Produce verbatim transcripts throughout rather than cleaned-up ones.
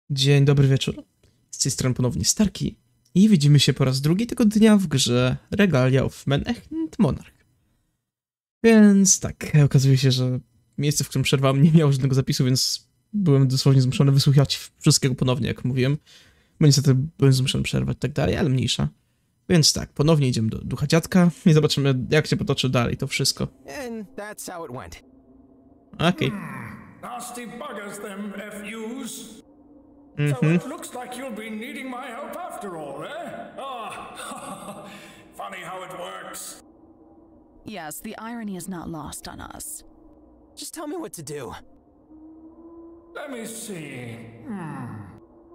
Dzień dobry wieczór. Z tej strony ponownie Starki i widzimy się po raz drugi tego dnia w grze Regalia of Men-Echent Monarch. Więc tak, okazuje się, że miejsce, w którym przerwałem, nie miało żadnego zapisu, więc byłem dosłownie zmuszony wysłuchać wszystkiego ponownie, jak mówiłem. Bo niestety byłem zmuszony przerwać i tak dalej, ale mniejsza. Więc tak, ponownie idziemy do ducha dziadka i zobaczymy, jak się potoczy dalej to wszystko. Okej. Okay. Nasty buggers, them F Us. Mm So -hmm. it looks like you'll be needing my help after all, eh? Ah, funny how it works. Yes, the irony is not lost on us. Just tell me what to do. Let me see. Hmm.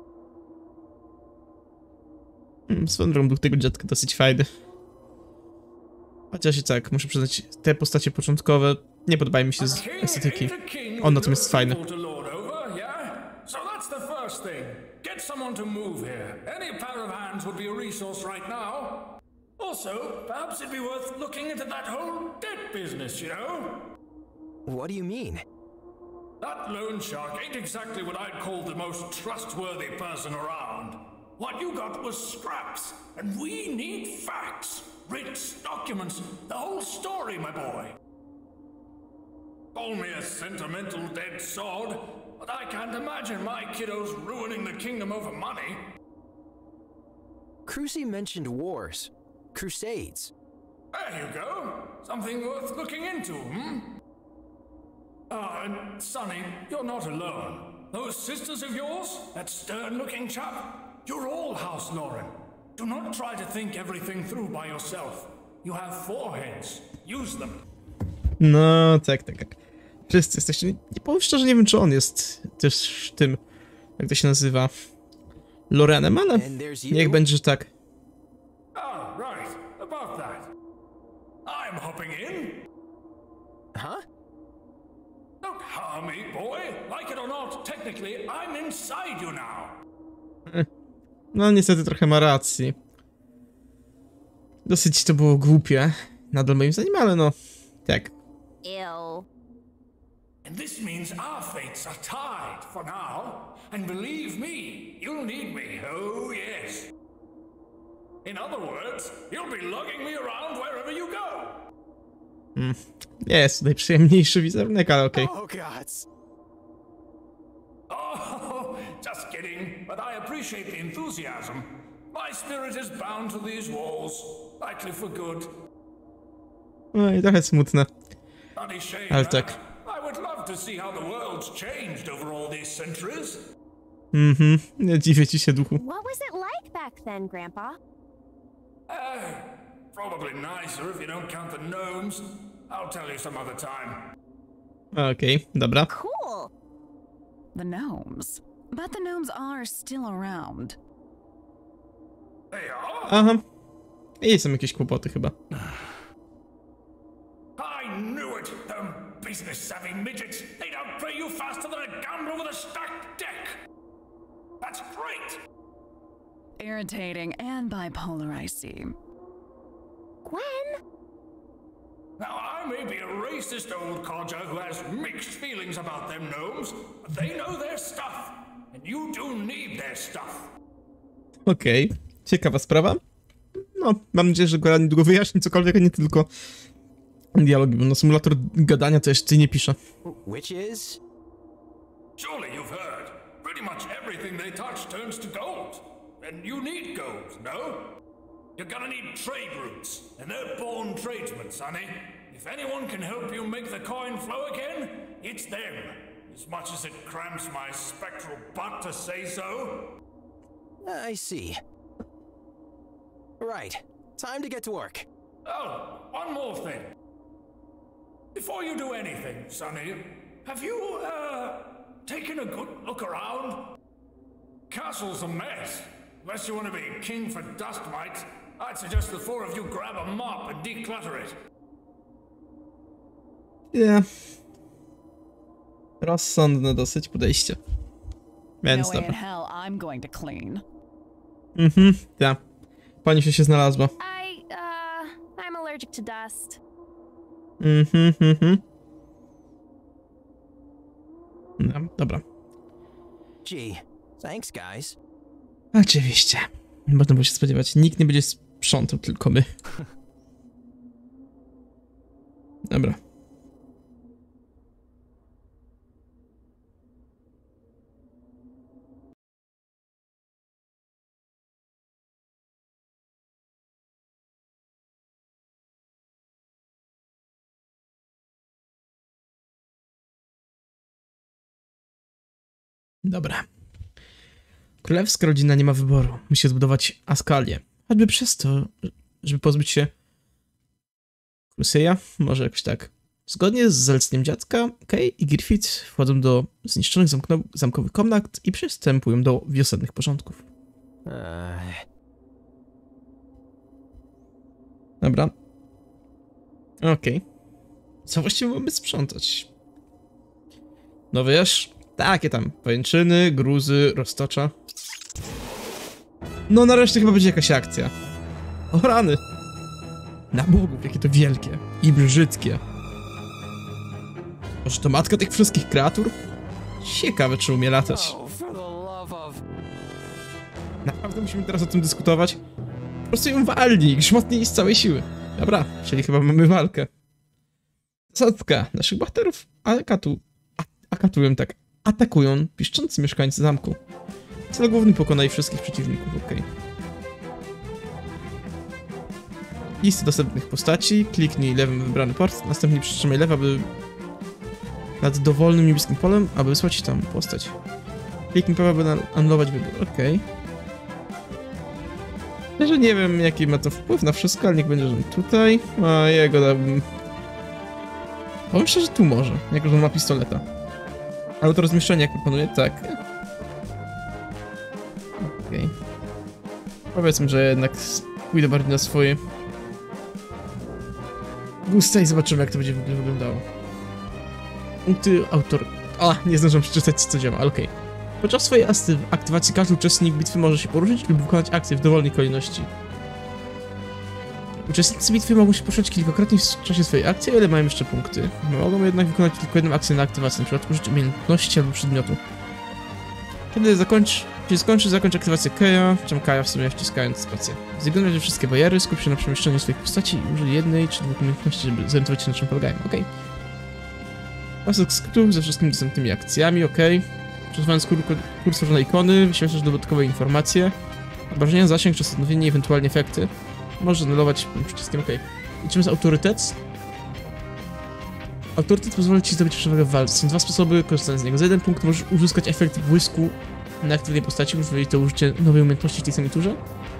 Swoją drogą duch tego dziadka dosyć fajny. Chociaż i tak, muszę przyznać, te postacie początkowe nie podobają mi się z estetyki. On natomiast jest fajny. So that's the first thing. Get someone to move here. Any pair of hands would be a resource right now. Also, perhaps it'd be worth looking into that whole debt business, you know? What do you mean? That loan shark ain't exactly what I'd call the most trustworthy person around. What you got was scraps, and we need facts, writs, documents, the whole story, my boy. Call me a sentimental dead sod, but I can't imagine my kiddos ruining the kingdom over money. Crucy mentioned wars. Crusades. There you go. Something worth looking into, hmm? Ah, uh, and Sonny, you're not alone. Those sisters of yours, that stern-looking chap, you're all House Lauren. Do not try to think everything through by yourself. You have four heads. Use them. No, tak, tak, tak. Wszyscy jesteście... Nie powiem szczerze, nie wiem, czy on jest też tym, jak to się nazywa, Lorenem, ale niech będzie, że tak. Oh, right. About that. I'm hopping in. Huh? Don't harm me, boy. Like it or not, technically, I'm inside you now. No, niestety trochę ma racji. Dosyć to było głupie. Nadal moim zdaniem, ale no, tak. Ew. And this means our fates are tied for now. And believe me, you'll need me, oh yes. In other words, you'll be lugging me around wherever you go. Hmm. Jest tutaj przyjemniejszy wizerunek, ale okej. Oh gods. Oh, just kidding, but I appreciate the enthusiasm. My spirit is bound to these walls, likely for good. Oj, trochę smutne. Bloody shame, Ale tak. I would love to see how the world's changed over all these centuries. Mhm, nie dziwię ci się, duchu. What was it like back then, Grandpa? Eh, probably nicer if you don't count the gnomes. I'll tell you some other time. Okej, okay, dobra. Cool. The gnomes. But the gnomes are still around. They are? Aha. I są jakieś kłopoty chyba. I knew it! Them business-savvy midgets! They'd outplay you faster than a gambler with a stacked deck! That's great! Irritating and bipolar, I see. Gwen? Now, I may be a racist old codger who has mixed feelings about them gnomes, but they know their stuff, and you do need their stuff. Okej, okay. Ciekawa sprawa. No, mam nadzieję, że Goran niedługo wyjaśni cokolwiek, a nie tylko dialogi, bo no symulator gadania to jeszcze nie pisze. Which is? Surely you've heard. Pretty much everything they touch turns to gold. And you need gold, no? You're gonna need trade routes, and they're born tradesmen, sonny. If anyone can help you make the coin flow again, it's them. As much as it cramps my spectral butt to say so. I see. Right. Time to get to work. Oh, one more thing. Before you do anything, sonny, have you, uh, taken a good look around? Castle's a mess. Unless you want to be king for dust mites, I'd suggest the four of you grab a mop and declutter it. Yeah. Rozsądne dosyć podejście. Więc no way dobra. in hell I'm going to clean. Mhm, tak. Pani się się znalazła. I, uh, I'm allergic to dust. Mhm, mhm. No, dobra. Gee, Thanks, guys. Oczywiście. Można było się spodziewać. Nikt nie będzie sprzątał, tylko my. Dobra. Dobra. Królewska rodzina nie ma wyboru. Musi zbudować Askalię. Choćby przez to, żeby pozbyć się Cruseya, może jakoś tak. Zgodnie z zaleceniem dziadka, Kay i Griffith wchodzą do zniszczonych zamkno- zamkowych komnat i przystępują do wiosennych porządków. Uh, Dobra. Okej. Okay. Co właściwie mamy sprzątać? No wiesz, takie tam pajęczyny, gruzy, roztocza. No nareszcie chyba będzie jakaś akcja. O rany! Na bogów, jakie to wielkie i brzydkie. Może to matka tych wszystkich kreatur? Ciekawe, czy umie latać. oh, for the love of... Naprawdę musimy teraz o tym dyskutować? Po prostu ją walnij, grzmotnij z całej siły. Dobra, czyli chyba mamy walkę. Zasadka naszych bohaterów akatu, a, akatują tak, atakują piszczący mieszkańcy zamku. Cel główny pokonaj wszystkich przeciwników, okej. Okay. Listy dostępnych postaci, kliknij lewym wybrany port, następnie przytrzymaj lewa, aby nad dowolnym niebieskim polem, aby wysłać tam postać. Kliknij prawa, aby anulować wybór, okej. Okay. Że nie wiem, jaki ma to wpływ na wszystko, ale niech będzie, że tutaj. A jego dałbym... Powiem szczerze, tu może, jako że on ma pistoleta. Ale to rozmieszczenie, jak proponuję, tak. Okej. Okay. Powiedzmy, że jednak pójdę bardziej na swoje gusta i zobaczymy, jak to będzie w ogóle wyglądało. Punkty autor... A, nie zdążyłem przeczytać, co działa, ale okej. Okay. Podczas swojej aktywacji każdy uczestnik bitwy może się poruszyć lub wykonać akcję w dowolnej kolejności. Uczestnicy bitwy mogą się poruszać kilkakrotnie w czasie swojej akcji, ale mają jeszcze punkty. Mogą jednak wykonać tylko jedną akcję na aktywację, np. użyć umiejętności albo przedmiotu. Kiedy zakończy, kiedy skończy, zakończ aktywację Kaya, czym Kaya w sumie wciskając spację. Zignoruj wszystkie bariery, skup się na przemieszczeniu swoich postaci i użyj jednej czy dwóch umiejętności, żeby zorientować się, na czym polegają, ok? Pasek skrótów ze wszystkimi dostępnymi akcjami, ok. Przesuwając kurs stworzonej ikony, wyświetlasz dodatkowe informacje, obrażenia, zasięg, częstotliwość i ewentualnie efekty. Możesz anulować przyciskiem OK. Liczymy z autorytet. Autorytet pozwoli ci zdobyć przewagę w walce. Są dwa sposoby korzystania z niego. Za jeden punkt możesz uzyskać efekt błysku na aktywnej postaci, użyj to użycie nowej umiejętności w tej samej turze.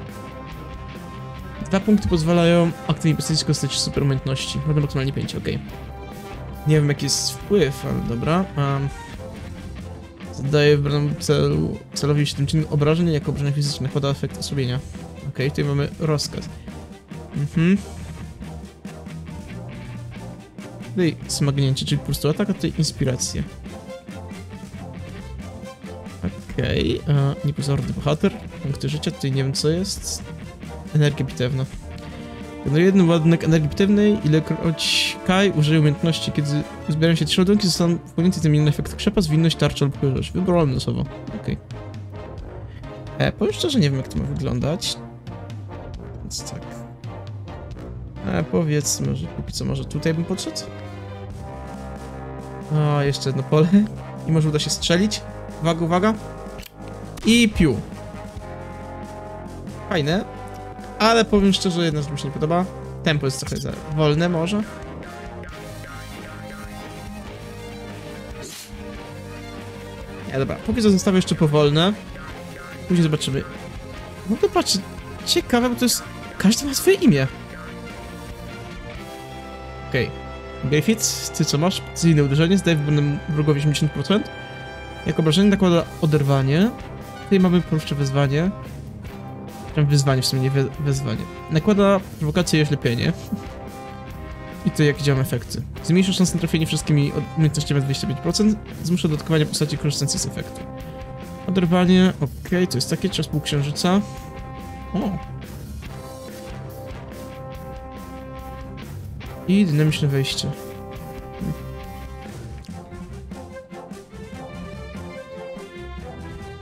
Dwa punkty pozwalają aktywnej postaci korzystać z super umiejętności. Będą maksymalnie pięć, OK. Nie wiem, jaki jest wpływ, ale dobra. Um, zadaje wybranemu celu, celowi siedem czynnych obrażeń, jako obrażenia fizyczne nakłada efekt osłabienia. Ok, tutaj mamy rozkaz. Mhm. Tutaj smagnięcie, czyli po prostu atak, a tutaj inspirację. Okej, okay. Niepozorny bohater. Punkty życia, tutaj nie wiem co jest. Energia bitewna. Generuje jeden ładunek energii bitewnej, ilekroć Kai użyje umiejętności, kiedy zbierają się trzy ładunki, zostaną wpłynięte tym inny efekt krzepa, zwinność, tarcza lub korzyść. Wybrałem losowo. Okej. Okay. E, powiem szczerze, nie wiem jak to ma wyglądać. Więc tak. E, powiedzmy, że póki co może tutaj bym podszedł. O, jeszcze jedno pole. I może uda się strzelić. Uwaga, uwaga. I piu. Fajne. Ale powiem szczerze, jedna rzecz mi się nie podoba. Tempo jest trochę za wolne może. Nie, dobra. Póki co zostawię jeszcze powolne. Później zobaczymy. No to patrz, ciekawe, bo to jest... Każdy ma swoje imię. Okej. Okay. Griffith, ty co masz? Precyzyjne uderzenie, zdaje wybranemu wrogowi osiemdziesiąt procent. Jako obrażenie nakłada oderwanie. Tutaj mamy poruszcze wezwanie. Wyzwanie w sumie, nie we wezwanie. Nakłada prowokację i oślepienie. I to jak działają efekty. Zmniejsza szansę na trafienie wszystkimi umiejętnościami o dwadzieścia pięć procent. Zmusza dodatkowanie postaci korzystającej z efektu. Oderwanie, okej, okay, to jest takie, czas półksiężyca. O. I dynamiczne wejście. Hmm.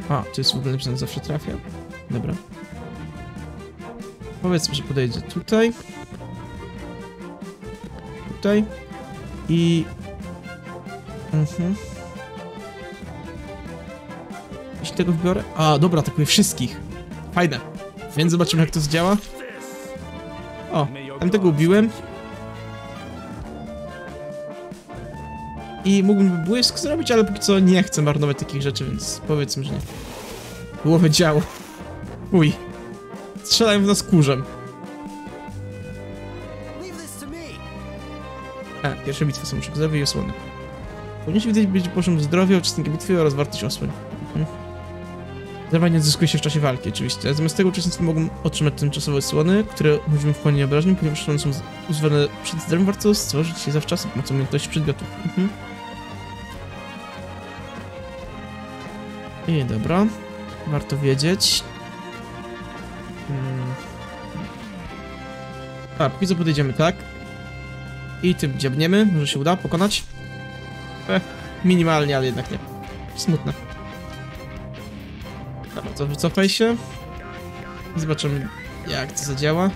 A, to jest w ogóle napisane, zawsze trafia. Dobra. Powiedzmy, że podejdzie tutaj. Tutaj. I... Mhm. Jeśli tego wybiorę... A, dobra, atakuję wszystkich. Fajne. Więc zobaczymy, jak to zdziała. O, tam tego ubiłem. I mógłbym błysk zrobić, ale póki co nie chcę marnować takich rzeczy, więc powiedzmy, że nie. Głowę działo. Uj. Strzelają w nas kurzem. A, pierwsze bitwy są już zdrowie i osłony. Powinien się widać będzie poziom zdrowia, uczestnika bitwy oraz wartość osłon. Mhm. Zdrowie nie odzyskuje się w czasie walki, oczywiście. Zamiast tego uczestnicy mogą otrzymać tymczasowe osłony, które umożliwią wchłanianie obrażeń, ponieważ one są używane przed zdrowiem, warto stworzyć je zawczasu pomocą umiejętności przedmiotów. Mhm. I dobra. Warto wiedzieć. Hmm. A, póki co podejdziemy tak. I tym dziabniemy, może się uda pokonać. Eh, minimalnie, ale jednak nie. Smutne. Dobra, to wycofaj się. I zobaczymy, jak to zadziała.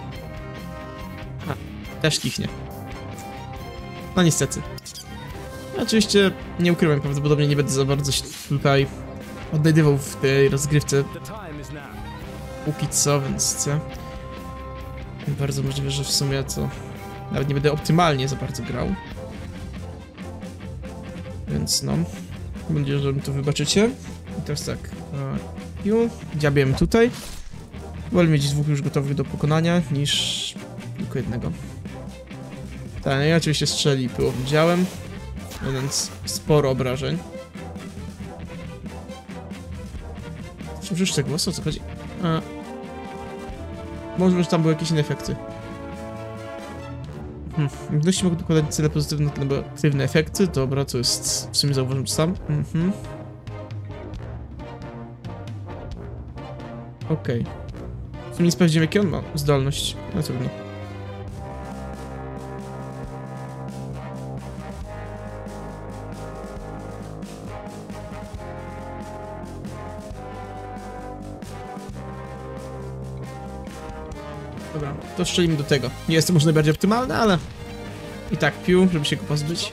A, też kichnie. No niestety. Oczywiście nie ukrywam, prawdopodobnie nie będę za bardzo się tutaj odnajdywał w tej rozgrywce póki co, więc co? Bardzo możliwe, że w sumie to nawet nie będę optymalnie za bardzo grał. Więc no, mam nadzieję, że mi to wybaczycie. I teraz tak, piu, dziabiemy tutaj. Wolę mieć dwóch już gotowych do pokonania niż tylko jednego. Tak, no i oczywiście strzeli pyłowym działem, więc sporo obrażeń. Przecież tego, o co chodzi? A. Może, że tam były jakieś inne efekty. Hmm. Umiejętności mogą dokładać cele pozytywne lub negatywne efekty. Dobra, to jest w sumie zauważam sam. Mhm. Okej. Okay. W sumie nie sprawdziłem, jakie on ma zdolność. No trudno. Dobra, to strzelimy do tego. Nie jest to może najbardziej optymalne, ale i tak pił, żeby się go pozbyć.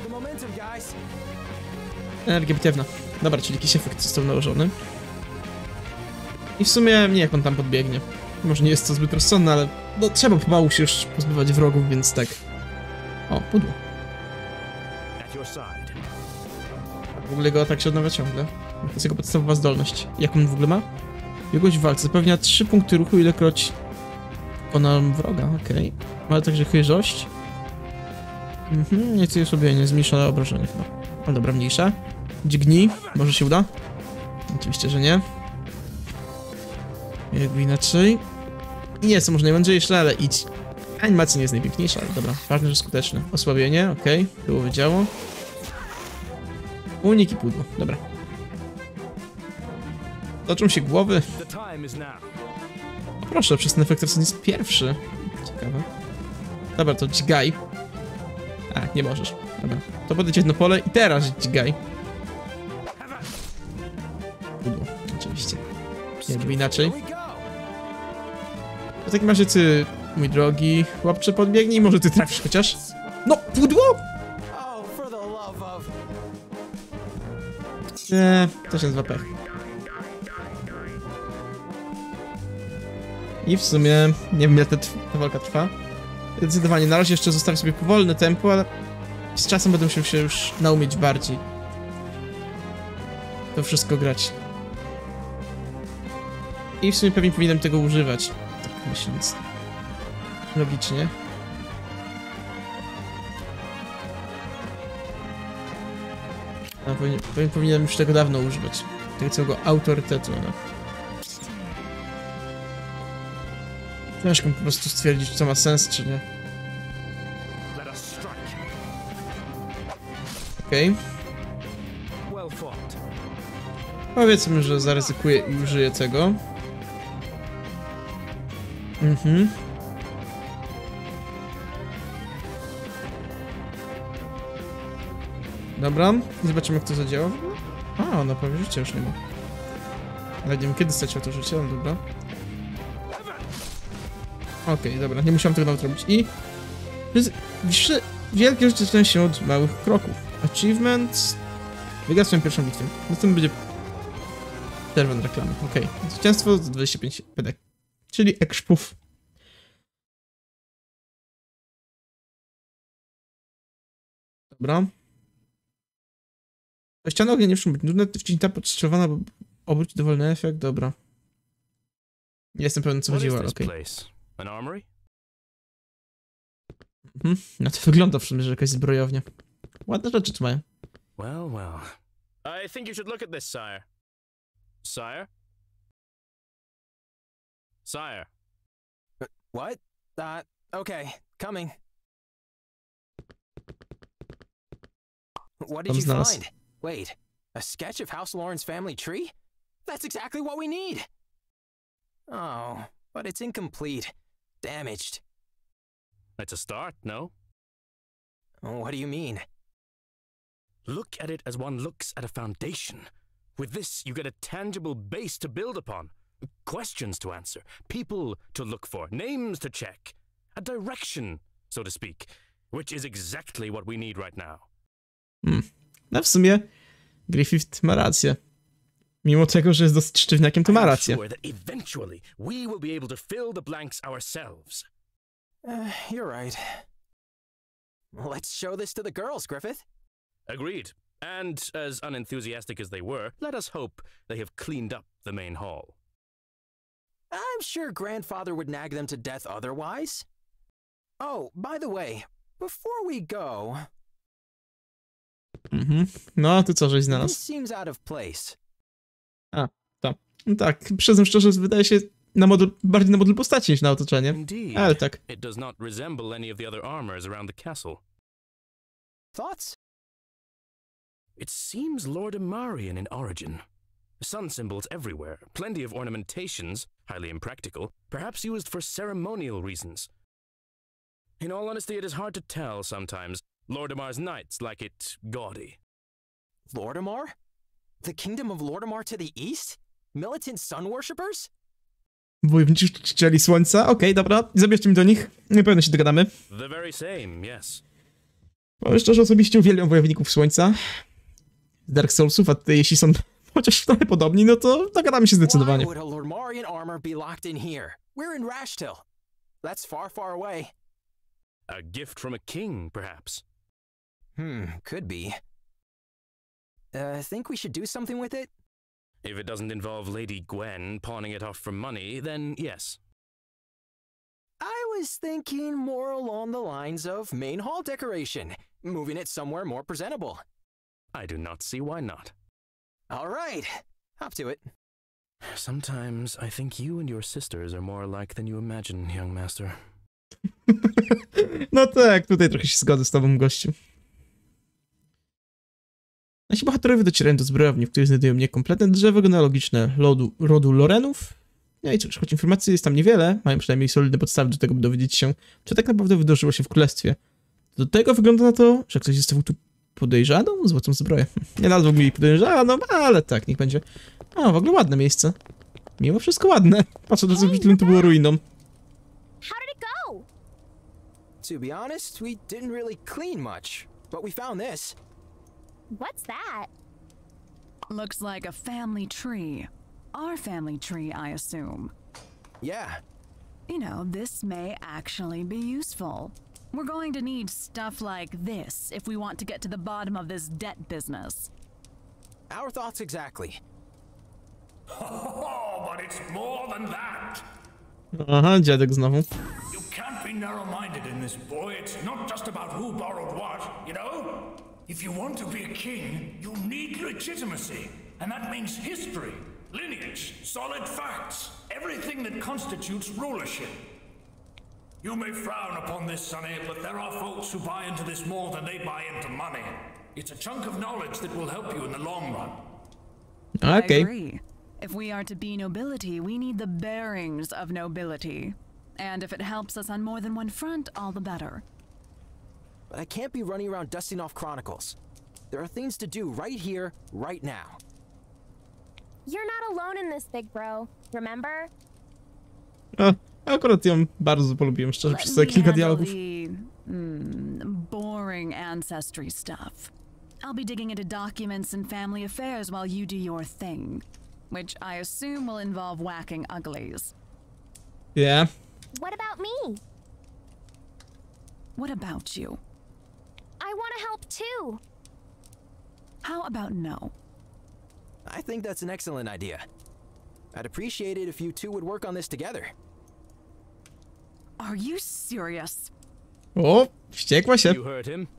Energia bitewna. Dobra, czyli jakiś efekt został nałożony. I w sumie nie wiem, jak on tam podbiegnie. Może nie jest to zbyt rozsądne, ale no, trzeba pomału się już pozbywać wrogów, więc tak. O, pudło. W ogóle jego atak się odnawia ciągle. To jest jego podstawowa zdolność. Jak on w ogóle ma? Biegłość w walce zapewnia trzy punkty ruchu, ilekroć pokonam wroga, okej. Okay. Ma także chyżość. Mhm, nieco jest osłabienie, zmniejszone obrażenie chyba. No dobra, mniejsza. Dźgnij, może się uda? Oczywiście, że nie. Jakby inaczej. Nie jest to może najmądrzejsze, ale idź. Animacja nie jest najpiękniejsza, ale dobra. Ważne, że skuteczne. Osłabienie, okej. Okay. Było wydziało. Unik i pudło, dobra. Toczą się głowy. O, proszę, przez ten efekt jest pierwszy. Ciekawe. Dobra, to dźgaj. A, nie możesz. Dobra. To podejdzie jedno pole i teraz dźgaj. Pudło, oczywiście. Jakby inaczej. W takim razie ty, mój drogi chłopcze, podbiegnij, może ty trafisz chociaż? No, pudło! Eee, to się nazywa pech. I w sumie nie wiem, ile ta, ta walka trwa. Zdecydowanie, na razie jeszcze zostawię sobie powolne tempo, ale z czasem będę musiał się już naumieć bardziej to wszystko grać. I w sumie pewnie powinienem tego używać, tak myśląc logicznie. A powinien, powinien, powinienem już tego dawno używać. Tego całego autorytetu, no. Ciężko po prostu stwierdzić, co ma sens, czy nie. Okej. Okay. Powiedzmy, że zaryzykuję i użyję tego. Mhm. Dobra, zobaczymy, jak to zadziała. A, na prawie życia już nie ma. Nawet nie wiem kiedy stracił to życie, ale dobra. Okej, okay, dobra, nie musiałem tego nawet robić. I... Wiesz, wielkie rzeczy zaczynają się od małych kroków. Achievement... Wygrać swoją pierwszą bitwę. Następnie będzie... Czerwone reklamy, okej. Okay. Zwycięstwo za dwadzieścia pięć pedek. Czyli ekspów. Dobra. Ściana ognia nie muszą być nudne, wciśnij ta podstrzelowana, bo obróć dowolny efekt, dobra. Nie jestem pewien co chodziło, ale okej. Okay. Mhm, no to wygląda w sumie, że jakaś zbrojownia. Ładne rzeczy tu mają. Well, well. I think you should look at this, sire. Sire? Sire. Uh, what? Uh, okay, coming. What did you find? Wait, a sketch of House Lauren's family tree? That's exactly what we need! Oh, but it's incomplete. Damaged. It's a start, no? What do you mean? Look at it as one looks at a foundation. With this, you get a tangible base to build upon. Questions to answer, people to look for, names to check. A direction, so to speak, which is exactly what we need right now. Hmm. No w sumie Griffith ma rację. Mimo tego, że jest dosyć sztywniakiem, to ma rację. I'm sure that eventually we will be able to fill the blanks ourselves. Uh, you're right. Let's show this to the girls, Griffith. Agreed. And as unenthusiastic as they were, let us hope they have cleaned up the main hall. I'm sure Grandfather would nag them to death otherwise. Oh, by the way, before we go... Mhm. No, ty co żeś znalazł? This seems out of place. A, to. No tak, przyznam szczerze, wydaje się na model, bardziej na model postaci niż na otoczenie. Indeed. Ale tak. It does not resemble any of the other armors around the castle. Thoughts? It seems Lordimarian in origin. Sun symbols everywhere, plenty of ornamentations, highly impractical, perhaps used for ceremonial reasons. In all honesty, it is hard to tell sometimes. Lordimar's knights like it gaudy. Lordimar? The kingdom of Lordimar to the east? Militant sun worshippers? Wojowniczy czcicieli słońca? Okej, okay, dobra, zabierzcie mi do nich. Na pewno się dogadamy. The very same, yes. Powiem szczerze, osobiście uwielbiam wojowników słońca. Dark Soulsów, a tutaj jeśli są chociaż trochę podobni, no to dogadamy się zdecydowanie. Why would a Lordmarian armor be locked in here? We're in Rashtil. That's far, far away. A gift from a king, perhaps. Hmm, could be. Uh, think we should do something with it? If it doesn't involve Lady Gwen pawning it off for money, then yes. I was thinking more along the lines of main hall decoration, moving it somewhere more presentable. I do not see why not. All right, hop to it. Sometimes I think you and your sisters are more alike than you imagine, young master. No tak, tutaj trochę się zgodzę z tobą, gościu. Nasi bohaterowie docierają do zbrojowni, w której znajdują niekompletne drzewo genealogiczne lodu, rodu Lorenów. No i cóż, choć informacji jest tam niewiele, mają przynajmniej solidne podstawy do tego, by dowiedzieć się, co tak naprawdę wydarzyło się w królestwie. Do tego wygląda na to, że ktoś zostawił tu podejrzaną złotą zbroję. Nie nazwałbym jej podejrzaną, ale tak, niech będzie. A, w ogóle ładne miejsce. Mimo wszystko ładne. Patrzę, to co to było ruiną. How did it go? To be honest, we didn't really clean much, but we found this. What's that? Looks like a family tree. Our family tree, I assume. Yeah. You know, this may actually be useful. We're going to need stuff like this if we want to get to the bottom of this debt business. Our thoughts exactly. Oh, but it's more than that. Aha, dziadek znowu. You can't be narrow-minded in this, boy. It's not just about who borrowed what, you know? If you want to be a king, you need legitimacy. And that means history, lineage, solid facts, everything that constitutes rulership. You may frown upon this, Sonny, but there are folks who buy into this more than they buy into money. It's a chunk of knowledge that will help you in the long run. Okay. I agree. If we are to be nobility, we need the bearings of nobility. And if it helps us on more than one front, all the better. But I can't be running around dusting off chronicles. There are things to do right here, right now. You're not alone in this, big bro. Remember? A, akurat ją bardzo polubiłem, szczerze, przez te kilka dialogów. The, mm, boring ancestry stuff. I'll be digging into documents and family affairs while you do your thing, which I assume will involve whacking uglies. Yeah. What about me? What about you? I want to help too. How about no? I think that's an excellent idea. I'd appreciate it if you two would work on this together. Are you serious? O, wściekła się. You heard him.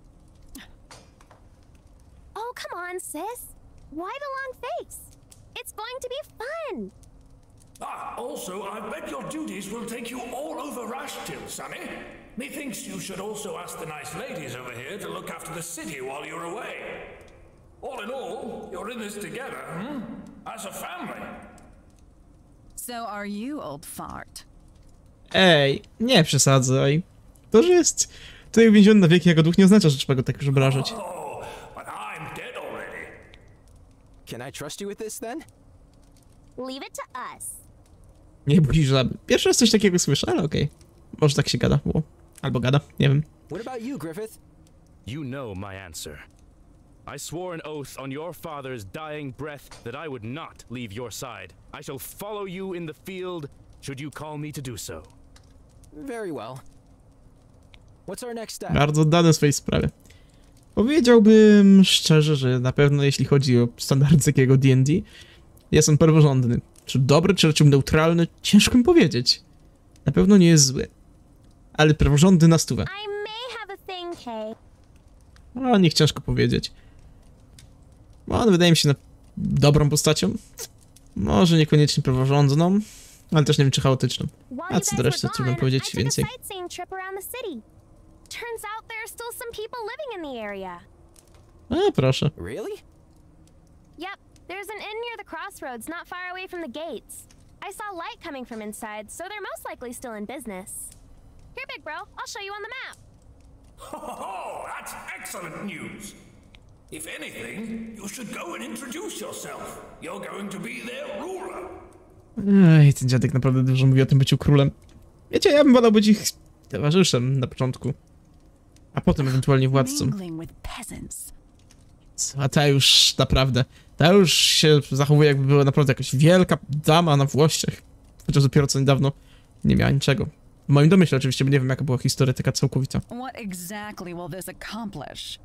Oh, come on, sis. Why the long face? It's going to be fun. Ah, also, I bet your duties will take you all over Rashtil, Sonny. Methinks you should also ask the nice ladies over here to look after the city while you're away. All in all, you're in this together, hmm? As a family. So are you, old fart? Ej, nie przesadzaj. To, że jest tutaj uwięziony na wieki jako duch, nie oznacza, że trzeba go tak już obrażać. Oh, but I'm dead already. Can I trust you with this then? Leave it to us. Nie bój żaby. Pierwszy raz coś takiego słyszę, ale okej. Może tak się gada, bo... Albo gada, nie wiem. What about you, Griffith? You know my answer. I swore an oath on your father's dying breath that I would not leave your side. I shall follow you in the field, should you call me to do so. Very well. What's our next step? Bardzo oddany swojej sprawie. Powiedziałbym szczerze, że na pewno jeśli chodzi o standard takiego D and D, jest on praworządny. Czy dobry, czy raczej neutralny, ciężko mi powiedzieć. Na pewno nie jest zły. Ale praworządny na stówę. I may have a thing, Kay. O, niech ciężko powiedzieć. On wydaje mi się na dobrą postacią. Może niekoniecznie praworządną, ale też nie wiem, czy chaotyczną. While A you co guys do reszty, were trudno gone, powiedzieć I took a więcej. sightseeing trip around the city. Turns out there are still some people living in the area. A, proszę. Really? Yep, there's an inn near the crossroads not far away from the gates. I saw light coming from inside, so they're most likely still in business. Here, big bro, I'll show you on the map. Ho ho ho! That's excellent news. If anything, you should go and introduce yourself. You're going to be their ruler. Ej, ten dziadek naprawdę dużo mówi o tym byciu królem. Wiecie, ja bym wolał być ich towarzyszem na początku. A potem ewentualnie władcą. Mingling with peasants. A ta już naprawdę, ta już się zachowuje, jakby była naprawdę jakaś wielka dama na włościach. Chociaż dopiero co niedawno nie miała niczego. W moim domyśle oczywiście, bo nie wiem, jaka była historia taka całkowita. What exactly will this accomplish?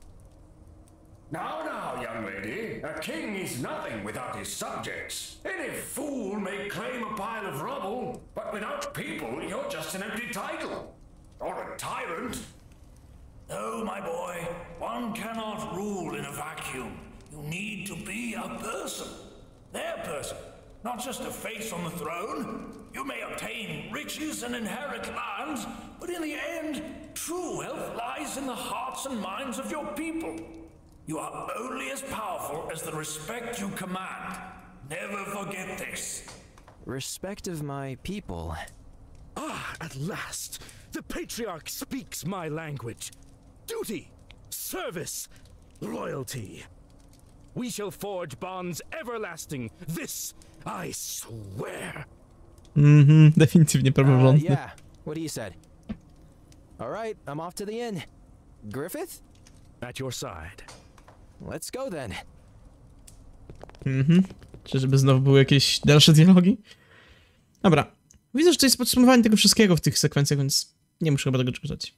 Now, now, young lady, a king is nothing without his subjects. Any fool may claim a pile of rubble, but without people, you're just an empty title. Or a tyrant. No, my boy, one cannot rule in a vacuum. You need to be a person. Their person. Not just a face on the throne. You may obtain riches and inherit lands, but in the end, true wealth lies in the hearts and minds of your people. You are only as powerful as the respect you command. Never forget this. Respect of my people. Ah, at last! The patriarch speaks my language. Duty, service, loyalty. We shall forge bonds everlasting. This I swear. Mhm, definitywnie Uh, praworządny. yeah, what he said. All right, I'm off to the inn. Griffith? At your side. Let's go then. Mhm. Czyżby znowu były jakieś dalsze dialogi? Dobra. Widzę, że to jest podsumowanie tego wszystkiego w tych sekwencjach, więc nie muszę chyba tego czytać.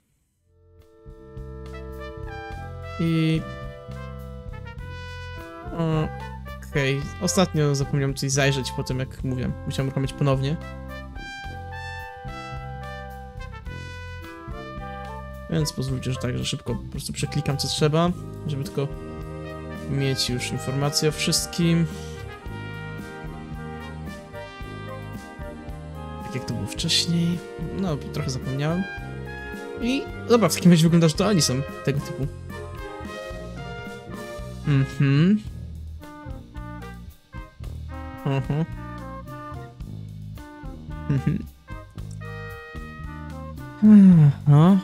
I... Okej. Okay. Ostatnio zapomniałem coś zajrzeć po tym, jak mówiłem. Musiałem uruchomić ponownie. Więc pozwólcie, że tak, że szybko po prostu przeklikam co trzeba, żeby tylko mieć już informację o wszystkim. Tak jak to było wcześniej. No, trochę zapomniałem. I dobra, w takim razie wygląda, że to oni są tego typu. Mhm. Mhm. Mhm. No.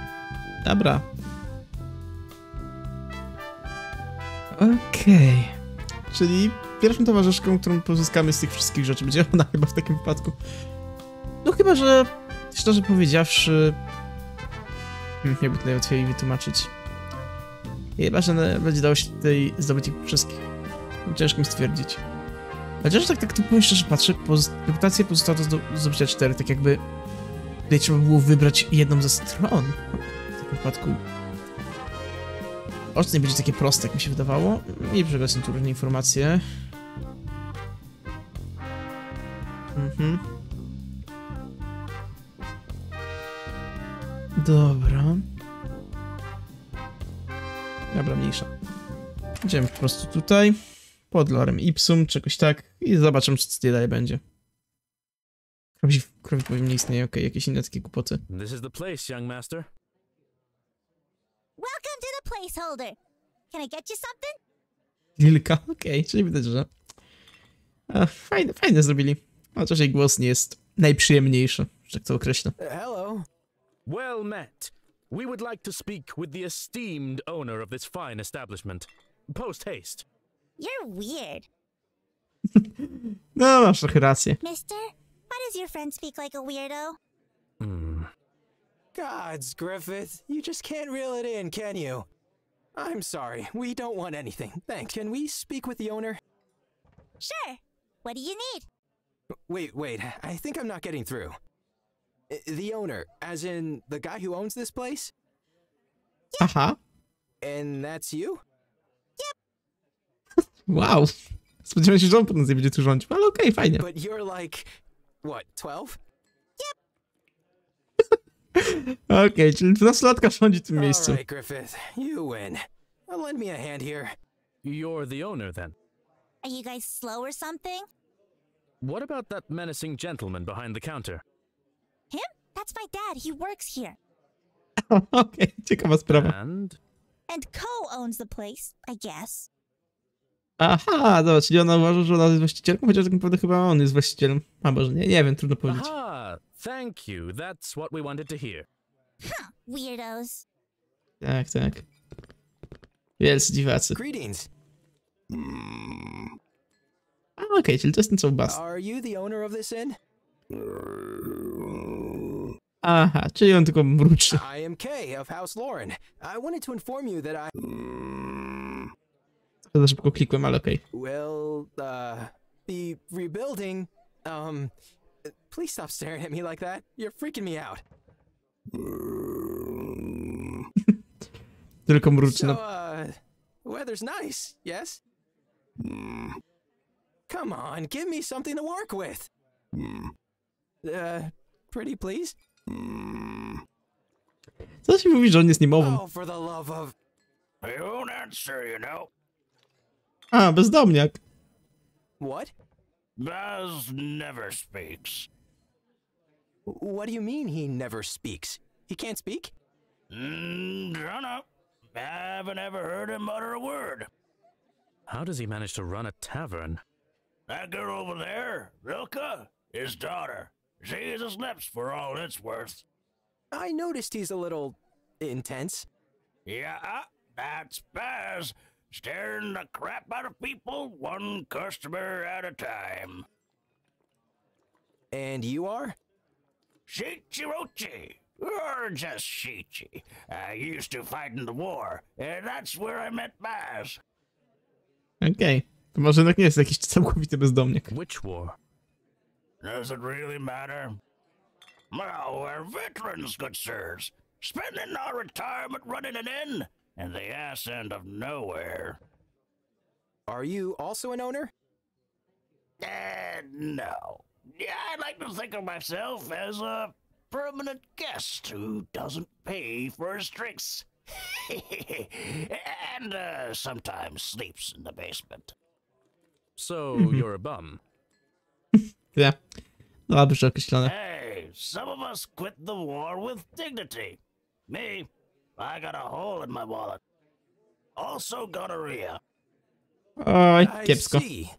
Dobra. Okej. Okay. czyli pierwszą towarzyszką, którą pozyskamy z tych wszystkich rzeczy. Będzie ona chyba w takim wypadku. No chyba, że szczerze powiedziawszy... Hmm, jakby tutaj łatwiej wytłumaczyć. Chyba, że będzie dało się tutaj zdobyć ich wszystkich. Ciężko mi stwierdzić. Chociaż tak, tak tu powiem szczerze, patrzę, poz reputację pozostała do zdobycia cztery, tak jakby tutaj trzeba było wybrać jedną ze stron. W takim wypadku oczywiście nie będzie takie proste, jak mi się wydawało. I przekaz są tu różne informacje. Mhm. Dobra. Dobra, mniejsza. Idziemy po prostu tutaj. Pod lorem Ipsum, czegoś tak. I zobaczymy, co tutaj dalej będzie. Krowi, krowi powiem nie istnieje, okej, okay, jakieś inne takie głupoty. This is the place, young master. Welcome to the placeholder. Can I get you something? Lilka, okej, okay, czyli widać, że... A, fajne, fajne zrobili. Chociaż jej głos nie jest najprzyjemniejszy, że tak to określę. Hello. Well met. We would like to speak with the esteemed owner of this fine establishment. Post haste. You're weird. No, masz trochę rację. Mister, why does your friend speak like a weirdo? Hmm. Gods, Griffith, you just can't reel it in, can you? I'm sorry, we don't want anything. Thanks. Can we speak with the owner? Sure. What do you need? Wait, wait, I think I'm not getting through. I- The owner, as in the guy who owns this place? Aha. And that's you? Wow. Spodziewałem się, że on potem będzie tu rządził, ale okej, okay, fajnie. But you're like, what, twelve? Okej, okay, czyli dwunastolatka rządzi w tym miejscu. Alright, Griffith, you win. Uh, lend me a hand here. You're the owner, then. Are you guys slow or something? What about that menacing gentleman behind the counter? Him? That's my dad. He works here. Okej, okay, ciekawa sprawa. And? And Co owns the place, I guess. Aha, dobra, czyli ona uważa, że ona jest właścicielką, chociaż tak naprawdę chyba on jest właścicielem. A może nie, nie wiem, trudno powiedzieć. Aha, thank you. That's what we wanted to hear. Huh, weirdos. Tak, tak. Wielcy dziwacy. Greetings. A, okej, okay, czyli to jest ten co bast. Are you the owner of this inn? Aha, czyli on tylko mruczy. I am Kay of House Lauren. I wanted to inform you that I... To za szybko klikłem, ale okej. Okay. Will, uh, be rebuilding, um... Please stop staring at me like that. You're freaking me out. Tylko mruczy, So, no. uh, weather's nice, yes? Come on, give me something to work with. Uh, pretty please? Co się mówi, że on jest niemową? Oh, for the love of... I won't answer, you know. A, bezdomniak. What? Baz never speaks. What do you mean he never speaks? He can't speak? Mm, dunno. Haven't ever heard him utter a word. How does he manage to run a tavern? That girl over there, Rilka, his daughter. She is his lips for all it's worth. I noticed he's a little... intense. Yeah, that's Baz, staring the crap out of people, one customer at a time. And you are? Shichirochi, or just Shichi. I used to fight in the war, and that's where I met Baz. Okej. Okay. To może jednak nie jest jakiś całkowity bezdomniak. Which war? Does it really matter? Well, we're veterans, good sirs, spending our retirement running an inn in the ass end of nowhere. Are you also an owner? Uh, no. Yeah, I like to think of myself as a permanent guest who doesn't pay for his drinks. and uh, sometimes sleeps in the basement. So you're a bum. Ja. Dobrze określone. Hey, some of us quit the war with dignity. Me, I got a hole in my wallet. Also gonorrhea. Oj, I kiepsko. see.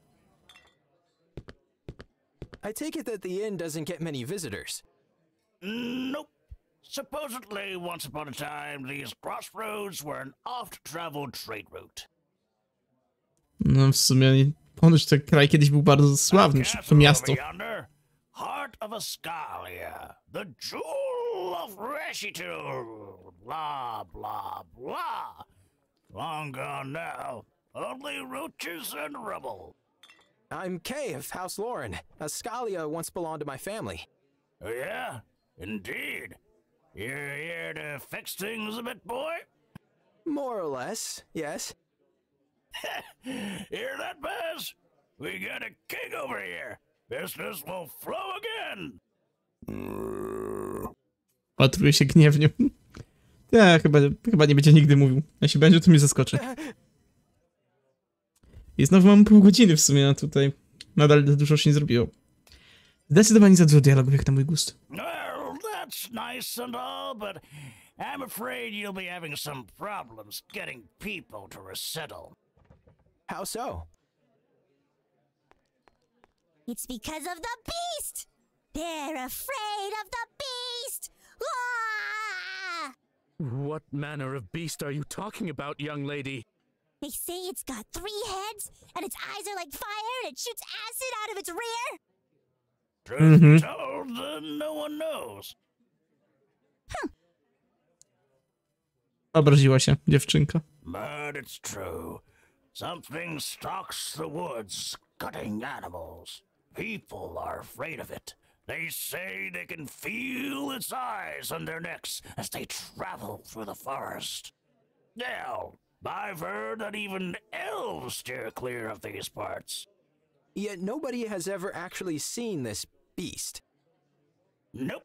I take it that the inn doesn't get many visitors. Nope. Supposedly, once upon a time, these crossroads were an oft-traveled trade route. No w sumie, ponoć ten kraj kiedyś był bardzo sławny, czy to miasto. Heart of Ascalia, the jewel of Reshitul, blah, blah, blah. Long gone now, only roaches and rubble. I'm Kay of House Lauren. Ascalia once belonged to my family. Oh yeah? Indeed. You're here to fix things a bit, boy? More or less, yes. Hear that, Baz? We got a king over here. Business will flow again. Patruje się gniewnie. Ja chyba, chyba nie będzie nigdy mówił. Jeśli będzie, to mnie zaskoczy. I znowu mam pół godziny w sumie na tutaj. Nadal dużo się nie zrobiło. Zdecydowanie za dużo dialogów jak na mój gust. Well, that's nice and all, but I'm afraid you'll be having some problems getting people to resettle. How so? It's because of the beast! They're afraid of the beast! Ah! What manner of beast are you talking about, young lady? They say it's got three heads, and its eyes are like fire, and it shoots acid out of its rear! Truth Mhm. told, uh, no one knows. Obraziła się dziewczynka. But it's true. Something stalks the woods, cutting animals. People are afraid of it. They say they can feel its eyes on their necks as they travel through the forest. Now, I've heard that even elves steer clear of these parts. Yet nobody has ever actually seen this beast. Nope.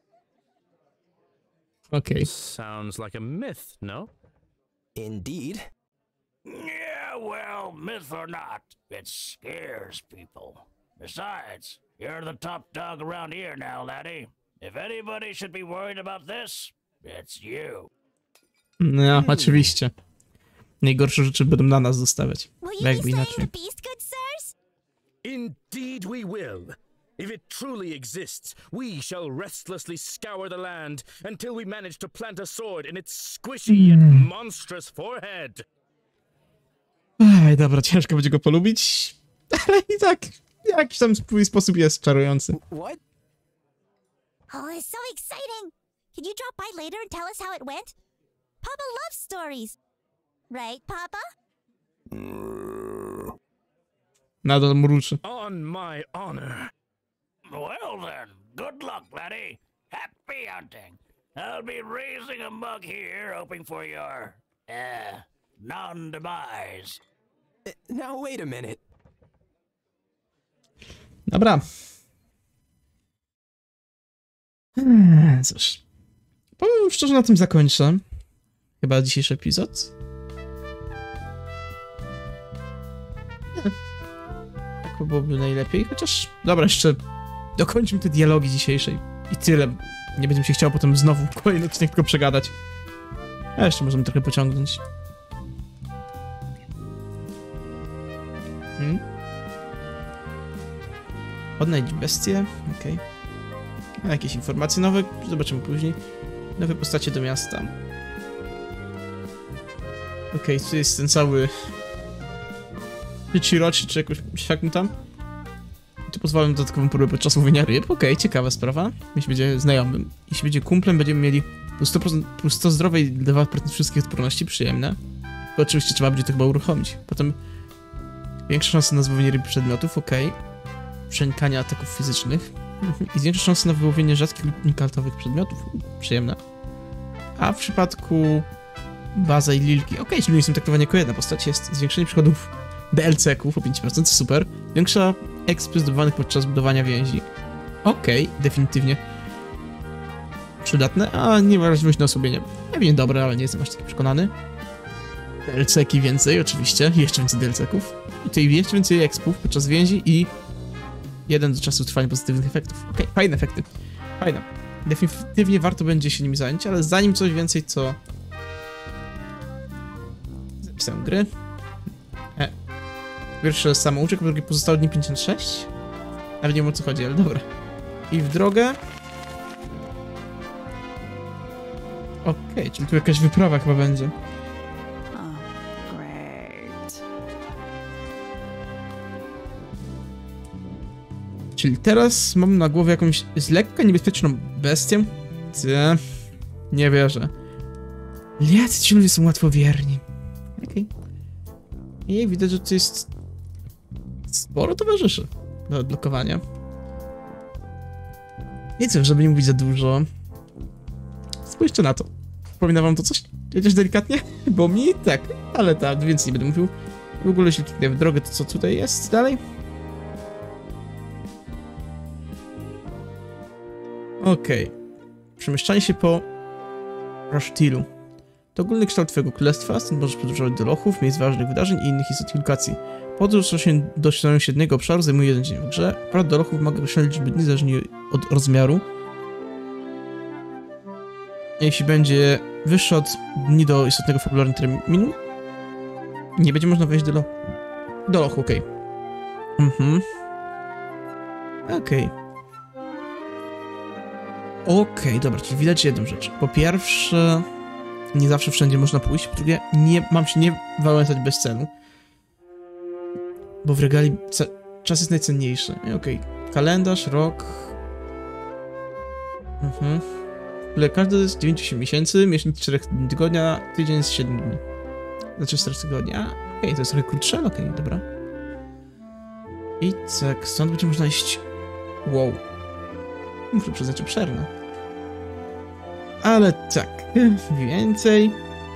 Okej. Sounds like a myth, no? Indeed. Yeah, well, myth or not, it scares people. Besides, you're the top dog around here now, laddie. If anybody should be worried about this, it's you. No, oczywiście. Najgorsze rzeczy będą na nas zostawiać. Will you Bo be jakby slaying inaczej. the beast, good sirs? Indeed we will. If it truly exists, we shall restlessly scour the land until we manage to plant a sword in its squishy yet monstrous forehead. Ej, dobra, ciężko będzie go polubić, ale i tak w jakiś tam swój sposób jest czarujący. What? Oh, it's so exciting! Can you drop by later and tell us how it went? Papa loves stories. Right, Papa? Nadal mruczy. On my honor. Well then, good luck, laddie. Happy hunting. I'll be raising a mug here, hoping for your, uh, non-demise. Now wait a minute. Dobra. Hmm, cóż. Powiem szczerze, na tym zakończę. Chyba dzisiejszy epizod. Nie. Tak byłoby najlepiej, chociaż... Dobra, jeszcze dokończmy te dialogi dzisiejszej. I tyle. Nie będzie mi się chciało potem znowu kolejny odcinek tylko przegadać. A jeszcze możemy trochę pociągnąć. Hmm? Odnajdź bestię, okej. Okay. Jakieś informacje nowe, zobaczymy później. Nowe postacie do miasta. Okej, okay, tu jest ten cały... Chirochi, czy jakoś jak mu tam? I tu pozwalam dodatkową próbę podczas łowienia ryb. Okej, okay, ciekawa sprawa. Jeśli będzie znajomym. Jeśli będzie kumplem, będziemy mieli plus sto procent, plus sto zdrowej, dwa procent wszystkich odporności, przyjemne. To oczywiście trzeba będzie to chyba uruchomić. Potem większa szansa na złowienie ryb przedmiotów, okej. Okay. Przenikania ataków fizycznych. I zwiększa szanse na wyłowienie rzadkich lub unikaltowych przedmiotów. Przyjemne. A w przypadku Baza i Lilki, okej, okay, czyli nie są traktowane jako jedna postać, jest zwiększenie przychodów D L C-ków o pięć procent, super. Większa expy zdobywanych podczas budowania więzi. Okej, okay, definitywnie przydatne, a niewrażliwość na osłabienie. Pewnie dobre, ale nie jestem aż taki przekonany. D L C-ki więcej, oczywiście, jeszcze więcej D L C-ków. I tutaj jeszcze więcej expów podczas więzi i jeden do czasu trwania pozytywnych efektów. Okej, okay, fajne efekty. Fajne. Definitywnie warto będzie się nimi zająć, ale zanim coś więcej, co... Zapisałem gry. E. Pierwszy samouczek, po drugie pozostałe dni pięćdziesiąt sześć. Nawet nie wiem o co chodzi, ale dobra. I w drogę. Okej, okay, czyli tu jakaś wyprawa chyba będzie. Oh, great. Czyli teraz mam na głowie jakąś z lekka niebezpieczną bestię? Ty, nie wierzę. Jacy ci ludzie są łatwowierni. Okej. Okay. I widać, że to jest sporo towarzyszy do odblokowania. I co, żeby nie mówić za dużo. Spójrzcie na to. Przypomina wam to coś? Chociaż delikatnie? Bo mi tak, ale tak, więc nie będę mówił. W ogóle jeśli kliknę w drogę, to co tutaj jest dalej? Okej. Okay. Przemieszczanie się po Rashtilu. To ogólny kształt twojego królestwa, stąd możesz podróżować do lochów, miejsc ważnych wydarzeń i innych istotnych lokacji. Podróż się do średniego obszaru zajmuje jeden dzień w grze. Akurat do lochów mogę określać liczby dni zależnie od rozmiaru. Jeśli będzie wyższy od dni do istotnego fabularnego terminu, nie będzie można wejść do, lo do lochu, okej. Okay. Mhm. Okej. Okay. Okej, okay, dobra, czyli widać jedną rzecz. Po pierwsze, nie zawsze wszędzie można pójść. Po drugie, nie, mam się nie wałęsać bez celu. Bo w regali czas jest najcenniejszy. Okej, okay. Kalendarz, rok. Mhm. Ale każdy z dziewięciu miesięcy, miesiąc czterech tygodnia, tydzień jest siedem dni. Znaczy cztery tygodnia. Okej, okay, to jest trochę krótsze, ale okej, okay, dobra. I tak, stąd będzie można iść. Wow. Muszę przyznać, obszerne. Ale tak, więcej.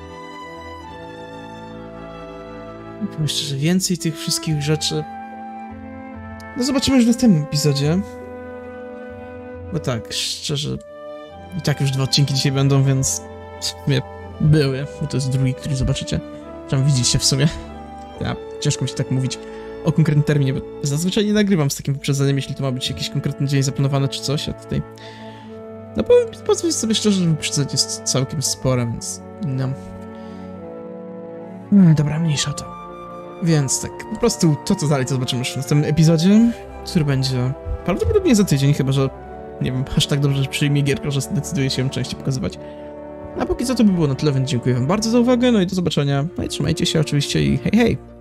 Powiem szczerze, więcej tych wszystkich rzeczy. No zobaczymy już w następnym epizodzie. Bo tak, szczerze, i tak już dwa odcinki dzisiaj będą, więc w sumie były, bo to jest drugi, który zobaczycie. Tam widzicie w sumie. Ja, ciężko mi się tak mówić o konkretnym terminie, bo zazwyczaj nie nagrywam z takim wyprzedzeniem, jeśli to ma być jakiś konkretny dzień zaplanowany czy coś, a tutaj... No bo pozwólcie sobie szczerze, że wyprzedzenie jest całkiem spore, więc... No... no dobra, mniejsza o to. Więc tak, po prostu to co dalej to zobaczymy już w następnym epizodzie, który będzie prawdopodobnie za tydzień, chyba że... nie wiem, aż tak dobrze przyjmie gierka, że zdecyduje się ją częściej pokazywać. A póki co to by było na tyle, więc dziękuję wam bardzo za uwagę, no i do zobaczenia. No i trzymajcie się oczywiście i hej hej!